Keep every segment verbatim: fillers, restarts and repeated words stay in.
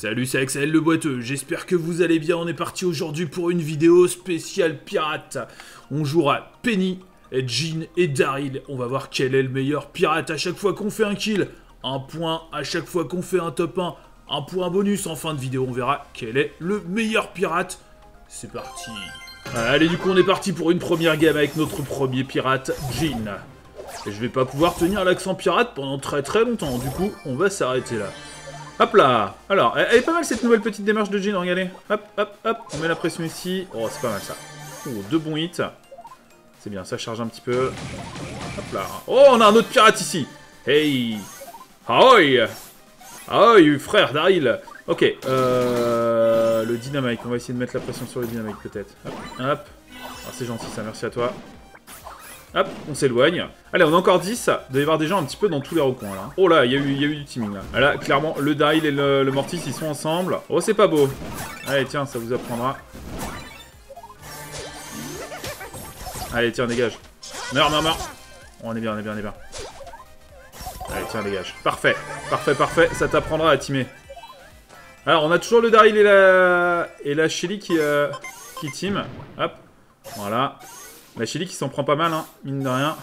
Salut, c'est Axel le boiteux, j'espère que vous allez bien. On est parti aujourd'hui pour une vidéo spéciale pirate. On jouera Penny, et Jean et Daryl. On va voir quel est le meilleur pirate à chaque fois qu'on fait un kill. Un point à chaque fois qu'on fait un top un. Un point bonus en fin de vidéo, on verra quel est le meilleur pirate. C'est parti. Allez, du coup on est parti pour une première game avec notre premier pirate, Jean. Et je vais pas pouvoir tenir l'accent pirate pendant très très longtemps, du coup on va s'arrêter là. Hop là. Alors, elle est pas mal cette nouvelle petite démarche de Jean, regardez. Hop, hop, hop, on met la pression ici. Oh, c'est pas mal ça. Oh, deux bons hits. C'est bien, ça charge un petit peu. Hop là. Oh, on a un autre pirate ici. Hey. Ahoy. Ahoy, frère Daryl. Ok, euh... le dynamite, on va essayer de mettre la pression sur le dynamite peut-être. Hop, hop. Ah, c'est gentil ça, merci à toi. Hop, on s'éloigne. Allez, on a encore dix. Il doit y avoir des gens un petit peu dans tous les recoins là. Oh là, il y, y a eu du teaming là. Là, clairement, le Daryl et le, le Mortis, ils sont ensemble. Oh, c'est pas beau. Allez, tiens, ça vous apprendra. Allez, tiens, dégage. Meurs, meurs, meurs. Oh, on est bien, on est bien, on est bien. Allez, tiens, dégage. Parfait, parfait, parfait. Ça t'apprendra à teamer. Alors, on a toujours le Daryl et la, et la Shelly qui, euh, qui team. Hop, voilà. La Shelly qui s'en prend pas mal, hein, mine de rien.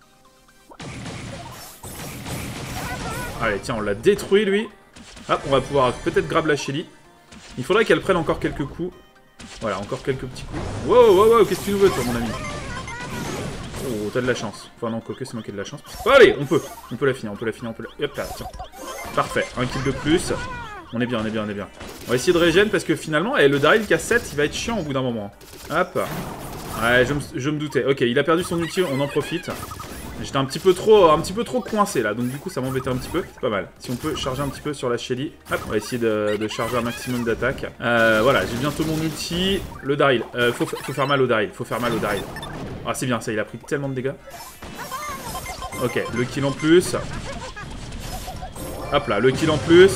Allez, tiens, on l'a détruit, lui. Hop, on va pouvoir peut-être grab la Shelly. Il faudrait qu'elle prenne encore quelques coups. Voilà, encore quelques petits coups. Wow, wow, wow, qu'est-ce que tu nous veux, toi, mon ami? Oh, t'as de la chance. Enfin, non, quoique, c'est moi qui ai de la chance. Oh, allez, on peut. On peut la finir, on peut la finir, on peut la... Hop là, tiens. Parfait, un kill de plus. On est bien, on est bien, on est bien. On va essayer de régène parce que finalement, eh, le Daryl qui a sept, il va être chiant au bout d'un moment. Hop. Ouais, je me, je me doutais. Ok, il a perdu son ulti, on en profite. J'étais un petit peu trop un petit peu trop coincé là, donc du coup ça m'embêtait un petit peu. C'est pas mal. Si on peut charger un petit peu sur la Shelly. Hop, on va essayer de, de charger un maximum d'attaque. Euh, voilà, j'ai bientôt mon ulti. Le Daryl. Euh, faut, faut faire mal au Daryl. Faut faire mal au Daryl. Ah, c'est bien ça, il a pris tellement de dégâts. Ok, le kill en plus. Hop là, le kill en plus.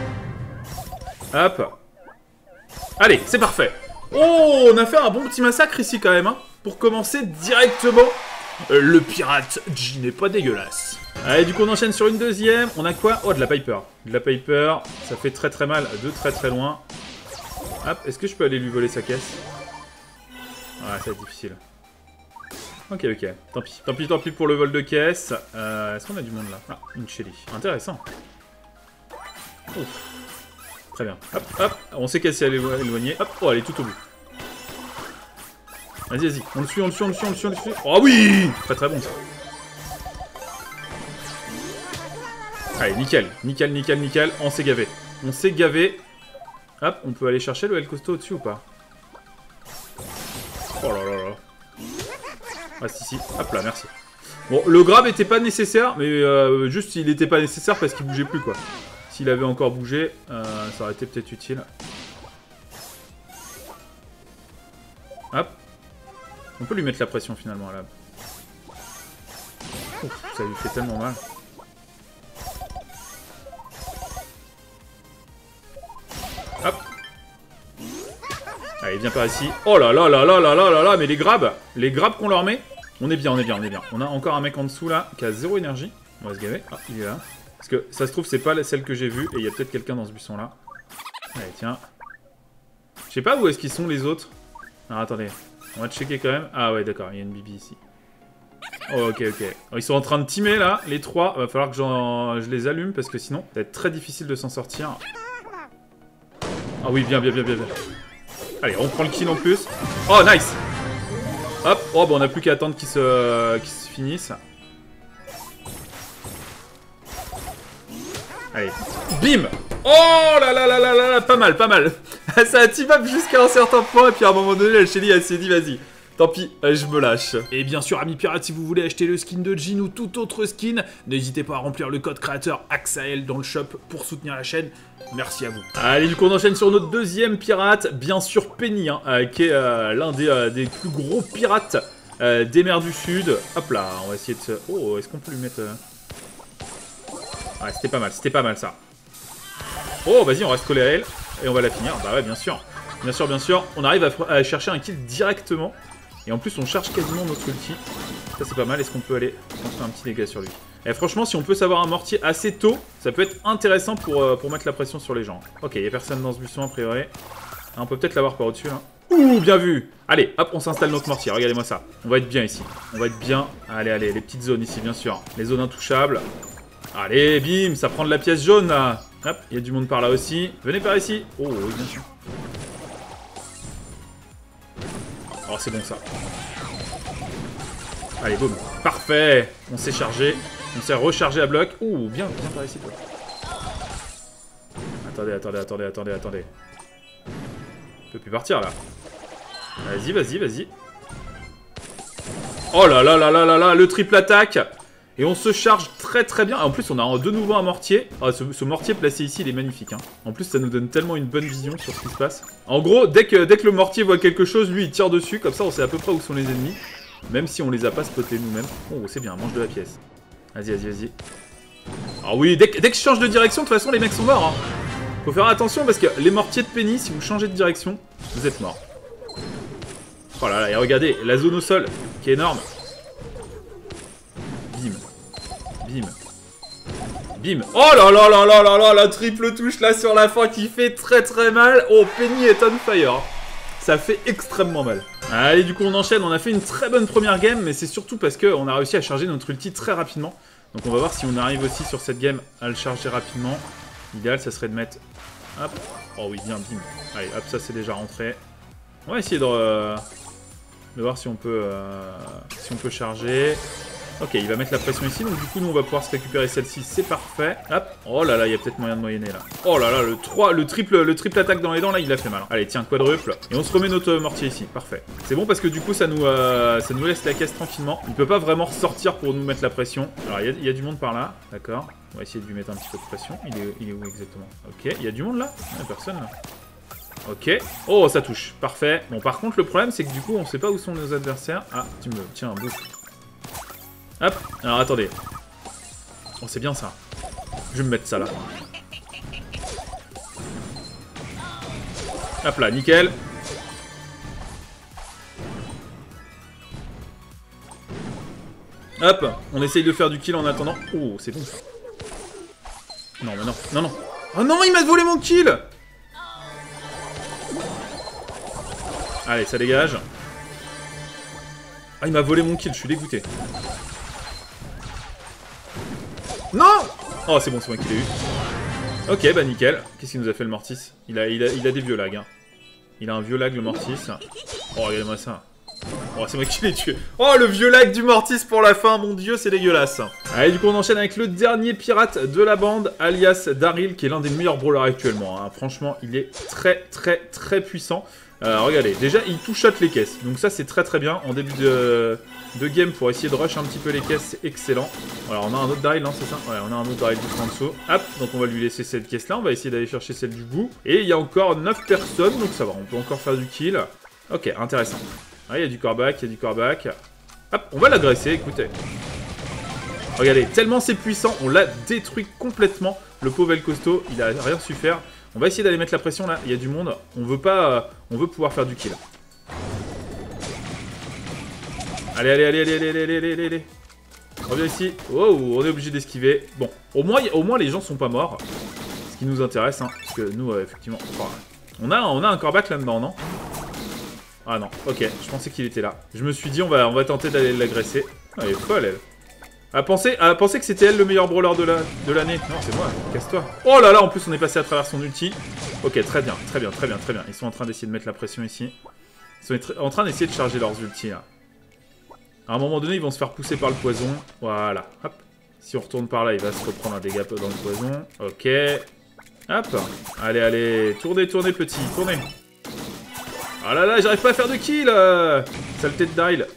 Hop. Allez, c'est parfait. Oh, on a fait un bon petit massacre ici quand même, hein, pour commencer directement. Euh, le pirate Jean n'est pas dégueulasse. Allez, du coup on enchaîne sur une deuxième. On a quoi? Oh, de la Piper. De la Piper, ça fait très très mal de très très loin. Hop, est-ce que je peux aller lui voler sa caisse? Ouais, ça va être difficile. Ok, ok, tant pis. Tant pis, tant pis pour le vol de caisse. Euh, est-ce qu'on a du monde là? Ah, une Shelly. Intéressant. Ouf. Très bien. Hop, hop. On sait qu'elle s'est éloignée. Hop. Oh, elle est tout au bout. Vas-y, vas-y. On le suit, on le suit, on le suit, on le suit, on le suit. Oh oui! Très très bon ça. Allez, nickel. Nickel, nickel, nickel. On s'est gavé. On s'est gavé. Hop, on peut aller chercher le L costaud au-dessus ou pas? Oh là là là. Ah si, si. Hop là, merci. Bon, le grab était pas nécessaire, mais euh, juste il était pas nécessaire parce qu'il bougeait plus quoi. S'il avait encore bougé, euh, ça aurait été peut-être utile. Hop. On peut lui mettre la pression finalement là. Ouf, ça lui fait tellement mal. Hop. Allez, viens par ici. Oh là là là là là là là là, mais les grabs, les grabs qu'on leur met, on est bien, on est bien, on est bien. On a encore un mec en dessous là qui a zéro énergie. On va se gaver. Ah, il est là. Parce que ça se trouve, c'est pas celle que j'ai vue, et il y a peut-être quelqu'un dans ce buisson-là. Allez, tiens. Je sais pas où est-ce qu'ils sont, les autres. Alors, attendez. On va checker quand même. Ah ouais, d'accord, il y a une bibi ici. Oh, ok, ok. Alors, ils sont en train de teamer, là, les trois. Il va falloir que je les allume, parce que sinon, ça va être très difficile de s'en sortir. Ah oui, bien, bien, bien, bien, bien. Allez, on prend le kill en plus. Oh, nice. Hop. Oh, bon, on n'a plus qu'à attendre qu'ils se... qu'ils se finissent. Allez, bim! Oh là là là là là là, pas mal, pas mal. Ça a team up jusqu'à un certain point, et puis à un moment donné, la Shelly, elle s'est dit, vas-y, tant pis, je me lâche. Et bien sûr, amis pirates, si vous voulez acheter le skin de Jean ou tout autre skin, n'hésitez pas à remplir le code créateur Axael dans le shop pour soutenir la chaîne. Merci à vous. Allez, du coup, on enchaîne sur notre deuxième pirate, bien sûr Penny, hein, euh, qui est euh, l'un des, euh, des plus gros pirates euh, des mers du Sud. Hop là, on va essayer de se... Oh, est-ce qu'on peut lui mettre... Euh... Ouais, c'était pas mal, c'était pas mal ça. Oh, vas-y, on reste collé à elle. Et on va la finir. Bah ouais, bien sûr. Bien sûr, bien sûr. On arrive à, à chercher un kill directement. Et en plus, on charge quasiment notre ulti. Ça, c'est pas mal. Est-ce qu'on peut aller construire un petit dégât sur lui? Et franchement, si on peut savoir un mortier assez tôt, ça peut être intéressant pour, euh, pour mettre la pression sur les gens. Ok, il n'y a personne dans ce buisson a priori. Ah, on peut peut-être l'avoir par au-dessus là. Ouh, bien vu. Allez, hop, on s'installe notre mortier. Regardez-moi ça. On va être bien ici. On va être bien. Allez, allez, les petites zones ici, bien sûr. Les zones intouchables. Allez, bim, ça prend de la pièce jaune là. Hop, il y a du monde par là aussi. Venez par ici. Oh, oui, bien sûr. Oh, c'est bon ça. Allez, boum. Parfait. On s'est chargé. On s'est rechargé à bloc. Ouh, bien, bien par ici, toi. Attendez, attendez, attendez, attendez, attendez. On peut plus partir là. Vas-y, vas-y, vas-y. Oh là là là là là là, le triple attaque. Et on se charge très très bien. En plus, on a de nouveau un mortier. Ah, ce, ce mortier placé ici, il est magnifique. Hein. En plus, ça nous donne tellement une bonne vision sur ce qui se passe. En gros, dès que, dès que le mortier voit quelque chose, lui, il tire dessus. Comme ça, on sait à peu près où sont les ennemis. Même si on les a pas spotés nous-mêmes. Oh, c'est bien, mange de la pièce. Vas-y, vas-y, vas-y. Ah oui, dès que, dès que je change de direction, de toute façon, les mecs sont morts. Hein. Faut faire attention parce que les mortiers de Penny, si vous changez de direction, vous êtes morts. Oh là là, et regardez, la zone au sol, qui est énorme. Bim. Bim. Bim. Oh là là là là là là, la triple touche là sur la fin qui fait très très mal. Oh, Penny est on fire. Ça fait extrêmement mal. Allez, du coup, on enchaîne. On a fait une très bonne première game, mais c'est surtout parce qu'on a réussi à charger notre ulti très rapidement. Donc on va voir si on arrive aussi sur cette game à le charger rapidement. L'idéal, ça serait de mettre... Hop. Oh oui, bien, bim. Allez, hop, ça c'est déjà rentré. On va essayer de, euh, de voir si on peut euh, si on peut charger. Ok, il va mettre la pression ici, donc du coup nous on va pouvoir se récupérer celle-ci, c'est parfait. Hop. Oh là là, il y a peut-être moyen de moyenner là. Oh là là, le trois, le triple, le triple attaque dans les dents là, il a fait mal. Allez, tiens, quadruple. Et on se remet notre mortier ici, parfait. C'est bon parce que du coup ça nous, euh, ça nous laisse la caisse tranquillement. Il peut pas vraiment ressortir pour nous mettre la pression. Alors il y, y a du monde par là, d'accord. On va essayer de lui mettre un petit peu de pression. Il est, il est où exactement? Ok, il y a du monde là? Il y a personne là. Ok. Oh, ça touche. Parfait. Bon, par contre, le problème, c'est que du coup, on sait pas où sont nos adversaires. Ah, tu me... Tiens, un bouffe. Hop. Alors, attendez. Oh, c'est bien ça. Je vais me mettre ça là. Hop là, nickel. Hop. On essaye de faire du kill en attendant. Oh, c'est bon ça. Non, mais non. Non, non. Oh non, il m'a volé mon kill! Allez, ça dégage. Ah, il m'a volé mon kill, je suis dégoûté. Non! Oh, c'est bon, c'est moi qui l'ai eu. Ok, bah nickel. Qu'est-ce qu'il nous a fait le Mortis? il a, il, a, il a des vieux lags. Hein. Il a un vieux lag, le Mortis. Oh, regardez-moi ça. Oh, c'est moi qui l'ai tué. Oh, le vieux lag du Mortis pour la fin. Mon dieu, c'est dégueulasse. Allez, du coup, on enchaîne avec le dernier pirate de la bande, alias Daryl, qui est l'un des meilleurs brawlers actuellement. Hein. Franchement, il est très, très, très puissant. Euh, regardez, déjà il two-shot les caisses, donc ça c'est très très bien en début de, de game pour essayer de rush un petit peu les caisses, c'est excellent. Alors on a un autre Daryl, non c'est ça? Ouais, on a un autre Daryl juste en dessous. Hop, donc on va lui laisser cette caisse là, on va essayer d'aller chercher celle du bout. Et il y a encore neuf personnes, donc ça va, on peut encore faire du kill. Ok, intéressant. Ah, il y a du coreback, il y a du coreback. Hop, on va l'agresser, écoutez. Regardez, tellement c'est puissant, on l'a détruit complètement. Le pauvre El Costaud, il a rien su faire. On va essayer d'aller mettre la pression là, il y a du monde. On veut pas... Euh, on veut pouvoir faire du kill. Allez, allez, allez, allez, allez, allez, allez, allez. Reviens ici. Oh, on est obligé d'esquiver. Bon, au moins, au moins les gens sont pas morts. Ce qui nous intéresse, hein. Parce que nous, euh, effectivement... Enfin, on, a, on a un coreback là-dedans, non? Ah non, ok, je pensais qu'il était là. Je me suis dit, on va, on va tenter d'aller l'agresser. Ah, elle est folle, elle. À penser, à penser que c'était elle le meilleur brawler de l'année. La, de non, c'est moi, casse-toi. Oh là là, en plus on est passé à travers son ulti. Ok, très bien, très bien, très bien, très bien. Ils sont en train d'essayer de mettre la pression ici. Ils sont en train d'essayer de charger leurs ultis là. À un moment donné, ils vont se faire pousser par le poison. Voilà, hop. Si on retourne par là, il va se reprendre un dégât dans le poison. Ok. Hop. Allez, allez, tournez, tournez petit, tournez. Oh là là, j'arrive pas à faire de kill. Euh... Saleté de Daryl.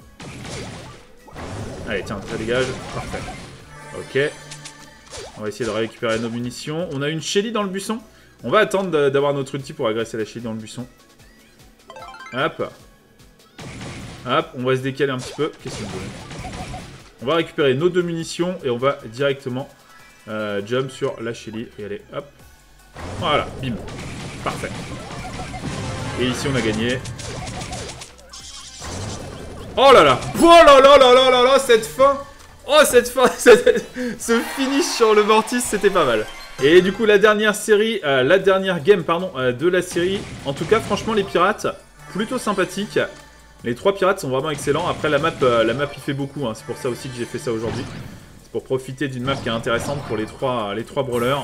Allez, tiens, ça dégage. Parfait. Ok. On va essayer de récupérer nos munitions. On a une Shelly dans le buisson. On va attendre d'avoir notre ulti pour agresser la Shelly dans le buisson. Hop. Hop, on va se décaler un petit peu. Qu'est-ce qu'on veut? On va récupérer nos deux munitions et on va directement euh, jump sur la Shelly. Et allez, hop. Voilà, bim. Parfait. Et ici, on a gagné. Oh là là! Oh là là là là là là! Cette fin! Oh, cette fin, cette, ce finish sur le Mortis, c'était pas mal. Et du coup, la dernière série, euh, la dernière game, pardon, euh, de la série. En tout cas, franchement, les pirates, plutôt sympathiques. Les trois pirates sont vraiment excellents. Après, la map, euh, la map, il fait beaucoup. Hein. C'est pour ça aussi que j'ai fait ça aujourd'hui. C'est pour profiter d'une map qui est intéressante pour les trois, les trois brawlers.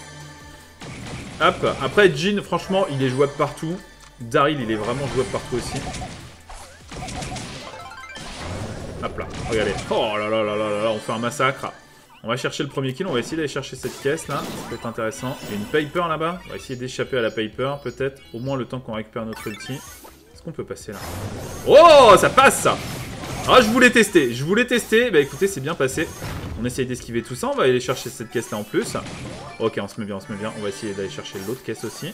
Hop. Après, Jhin, franchement, il est jouable partout. Daryl, il est vraiment jouable partout aussi. Hop là, regardez. Oh là là là là là, on fait un massacre. On va chercher le premier kill, on va essayer d'aller chercher cette caisse là. Ça peut être intéressant. Il y a une Piper là-bas. On va essayer d'échapper à la Piper, peut-être. Au moins le temps qu'on récupère notre ulti. Est-ce qu'on peut passer là? Oh, ça passe ça! Ah, je voulais tester, je voulais tester. Bah écoutez, c'est bien passé. On essaye d'esquiver tout ça. On va aller chercher cette caisse là en plus. Ok, on se met bien, on se met bien. On va essayer d'aller chercher l'autre caisse aussi.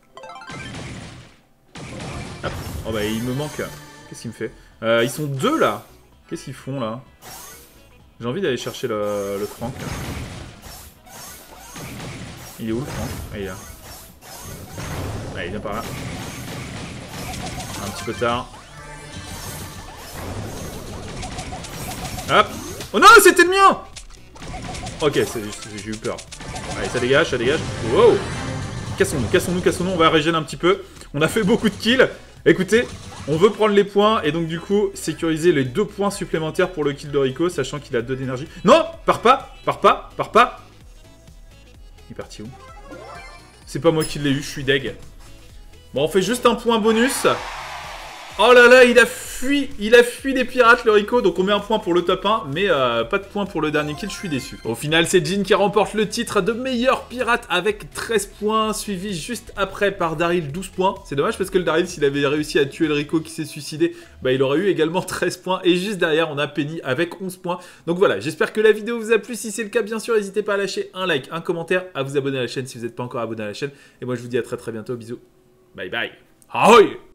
Hop. Oh bah il me manque. Qu'est-ce qu'il me fait? euh, Ils sont deux là. Qu'est-ce qu'ils font là? J'ai envie d'aller chercher le, le Franck. Il est où le Franck? Ah, il est là. Ah, il vient par là. Un petit peu tard. Hop. Oh non, c'était le mien! Ok, j'ai eu peur. Allez, ça dégage, ça dégage. Wow! Cassons-nous, cassons-nous, cassons-nous. On va régénérer un petit peu. On a fait beaucoup de kills. Écoutez, on veut prendre les points et donc du coup sécuriser les deux points supplémentaires pour le kill de Rico, sachant qu'il a deux d'énergie. Non, pars pas, pars pas, pars pas. Il est parti où? C'est pas moi qui l'ai eu, je suis deg. Bon, on fait juste un point bonus. Oh là là, il a fui, il a fui les pirates, le Rico. Donc on met un point pour le top un, mais euh, pas de point pour le dernier kill, je suis déçu. Au final, c'est Jhin qui remporte le titre de meilleur pirate avec treize points, suivi juste après par Daryl, douze points. C'est dommage parce que le Daryl, s'il avait réussi à tuer le Rico qui s'est suicidé, bah il aurait eu également treize points. Et juste derrière, on a Penny avec onze points. Donc voilà, j'espère que la vidéo vous a plu. Si c'est le cas, bien sûr, n'hésitez pas à lâcher un like, un commentaire, à vous abonner à la chaîne si vous n'êtes pas encore abonné à la chaîne. Et moi, je vous dis à très très bientôt. Bisous. Bye bye. Ahoy!